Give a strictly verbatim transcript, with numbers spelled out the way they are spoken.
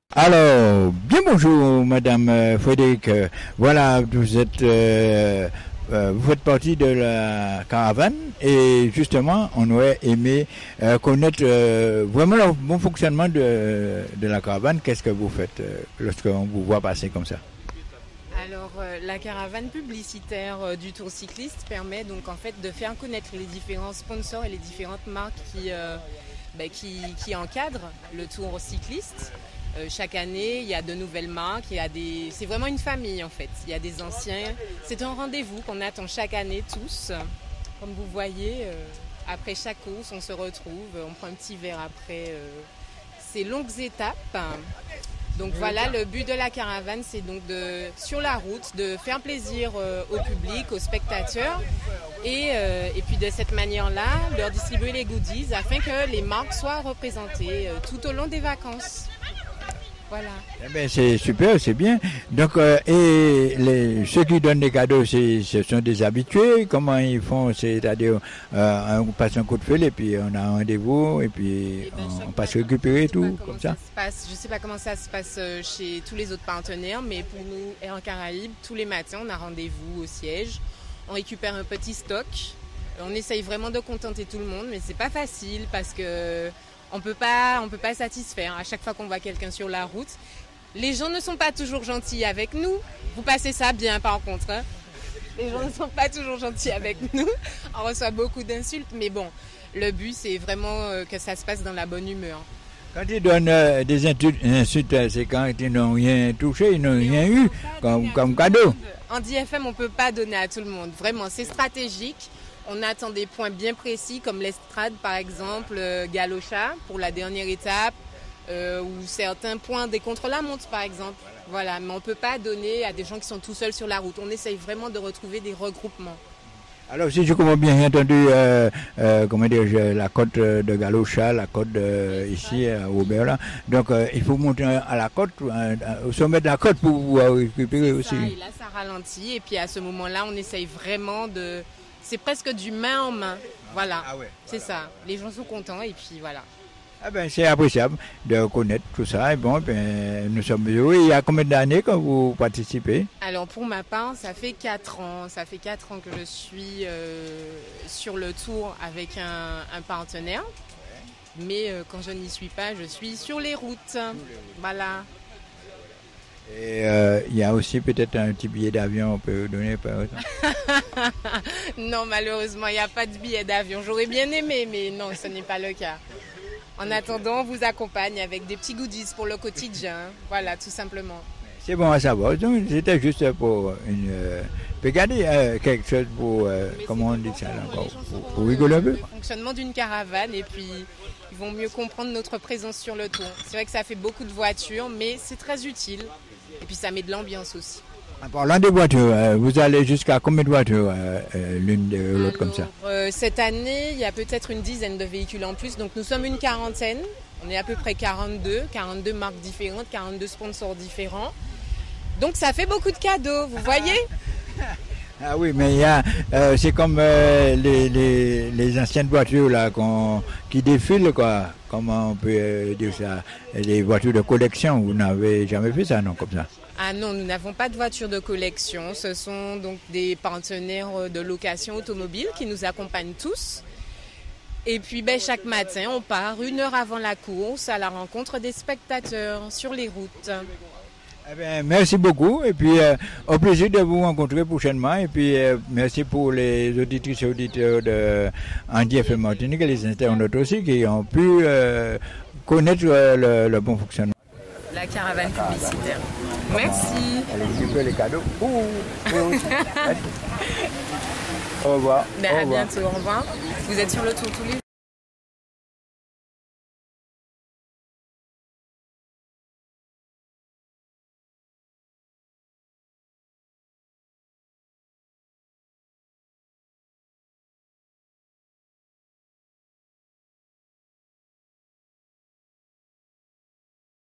Alors, bien bonjour, Madame euh, Frédéric. Euh, Voilà, vous êtes, euh, euh, vous faites partie de la caravane et justement, on aurait aimé euh, connaître euh, vraiment le bon fonctionnement de, de la caravane. Qu'est-ce que vous faites euh, lorsqu'on vous voit passer comme ça? Alors, euh, la caravane publicitaire euh, du Tour cycliste permet donc en fait de faire connaître les différents sponsors et les différentes marques qui, euh, bah, qui, qui encadrent le Tour cycliste. Euh, chaque année, il y a de nouvelles marques, il y a des... c'est vraiment une famille en fait. Il y a des anciens. C'est un rendez-vous qu'on attend chaque année tous. Comme vous voyez, euh, après chaque course, on se retrouve, on prend un petit verre après euh, ces longues étapes. Donc voilà, le but de la caravane, c'est donc de, sur la route, de faire plaisir euh, au public, aux spectateurs, et, euh, et puis de cette manière-là, leur distribuer les goodies afin que les marques soient représentées euh, tout au long des vacances. Voilà. Eh ben, c'est super, c'est bien. Donc, euh, et les, ceux qui donnent des cadeaux, c'est, ce sont des habitués. Comment ils font? C'est-à-dire, euh, on passe un coup de fil et puis on a un rendez-vous et puis Et ben, on, on passe récupérer tout, comme ça. ça se passe. Je ne sais pas comment ça se passe chez tous les autres partenaires, mais pour nous, Air Caraïbes, tous les matins, on a rendez-vous au siège. On récupère un petit stock. On essaye vraiment de contenter tout le monde, mais c'est pas facile parce que on peut pas, on peut pas satisfaire à chaque fois qu'on voit quelqu'un sur la route. Les gens ne sont pas toujours gentils avec nous. Vous passez ça bien par contre. Hein. Les gens ne sont pas toujours gentils avec nous. On reçoit beaucoup d'insultes, mais bon, le but c'est vraiment que ça se passe dans la bonne humeur. Quand ils donnent euh, des insultes, c'est quand ils n'ont rien touché, ils n'ont rien eu comme, comme cadeau. En D F M, on ne peut pas donner à tout le monde. Vraiment, c'est stratégique. On attend des points bien précis comme l'estrade par exemple, euh, Galocha pour la dernière étape, euh, ou certains points des contre-la-montre par exemple. Voilà, mais on ne peut pas donner à des gens qui sont tout seuls sur la route. On essaye vraiment de retrouver des regroupements. Alors, si je comprends bien entendu, euh, euh, comment dire, la côte de Galocha, la côte de, ici à Robert, là. Donc, euh, il faut monter à la côte, euh, au sommet de la côte pour pouvoir récupérer aussi. Ça, et là, ça ralentit. Et puis à ce moment-là, on essaye vraiment de... C'est presque du main en main. Voilà, ah ouais, c'est voilà. ça. Les gens sont contents et puis voilà. Ah ben, c'est appréciable de connaître tout ça. Et bon, ben, nous sommes heureux. Il y a combien d'années que vous participez? Alors pour ma part, ça fait quatre ans. Ça fait quatre ans que je suis euh, sur le tour avec un, un partenaire. Mais euh, quand je n'y suis pas, je suis sur les routes. Sur les routes. Voilà. Et euh, il y a aussi peut-être un petit billet d'avion, on peut donner par exemple. Non, malheureusement, il n'y a pas de billet d'avion. J'aurais bien aimé, mais non, ce n'est pas le cas. En attendant, on vous accompagne avec des petits goodies pour le quotidien. Voilà, tout simplement. C'est bon à savoir. Donc, c'était juste pour une. Euh, regarder euh, quelque chose pour. Euh, comment on dit ça là, encore, pour, pour rigoler un peu. Le fonctionnement d'une caravane et puis ils vont mieux comprendre notre présence sur le tour. C'est vrai que ça fait beaucoup de voitures, mais c'est très utile. Et puis ça met de l'ambiance aussi. En parlant des voitures, euh, vous allez jusqu'à combien de voitures euh, euh, l'une de l'autre comme ça? euh, Cette année, il y a peut-être une dizaine de véhicules en plus. Donc nous sommes une quarantaine. On est à peu près quarante-deux. quarante-deux marques différentes, quarante-deux sponsors différents. Donc ça fait beaucoup de cadeaux, vous voyez? Ah oui, mais il y a, euh, c'est comme euh, les, les, les anciennes voitures là qu'on, qui défilent, quoi. Comment on peut euh, dire ça? Les voitures de collection, vous n'avez jamais fait ça, non, comme ça? Ah non, nous n'avons pas de voitures de collection. Ce sont donc des partenaires de location automobile qui nous accompagnent tous. Et puis ben, chaque matin, on part une heure avant la course à la rencontre des spectateurs sur les routes. Eh bien, merci beaucoup et puis euh, au plaisir de vous rencontrer prochainement et puis euh, merci pour les auditrices et auditeurs de Andy F M Martinique et les internautes aussi qui ont pu euh, connaître euh, le, le bon fonctionnement. La caravane publicitaire. Merci. Allez récupérer les cadeaux. Ouh, ouh, au revoir. Ben, au à revoir. bientôt, au revoir. Vous êtes sur le tour tous les jours.